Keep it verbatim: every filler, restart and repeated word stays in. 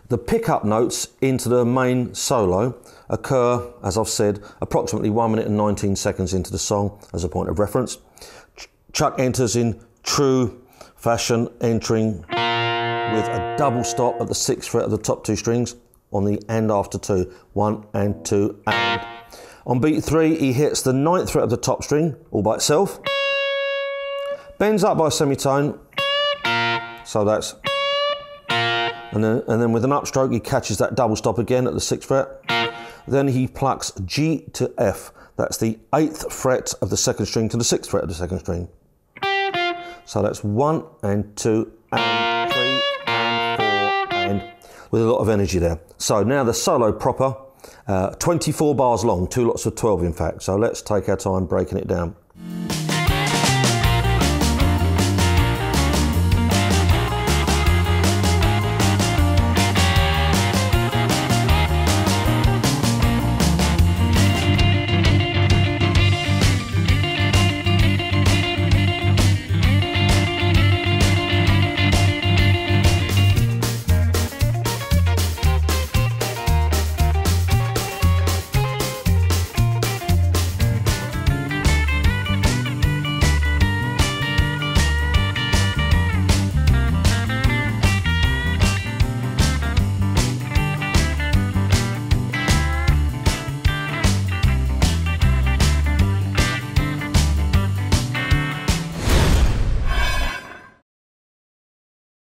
The pickup notes into the main solo occur, as I've said, approximately one minute and nineteen seconds into the song as a point of reference. Ch Chuck enters in true fashion, entering with a double stop at the sixth fret of the top two strings on the and after two. One and two and. On beat three, he hits the ninth fret of the top string all by itself, bends up by a semitone, so that's, and then, and then with an upstroke he catches that double stop again at the sixth fret. Then he plucks G to F, that's the eighth fret of the second string to the sixth fret of the second string. So that's one and two and three and four and, with a lot of energy there. So now the solo proper, uh, twenty-four bars long, two lots of twelve in fact. So let's take our time breaking it down.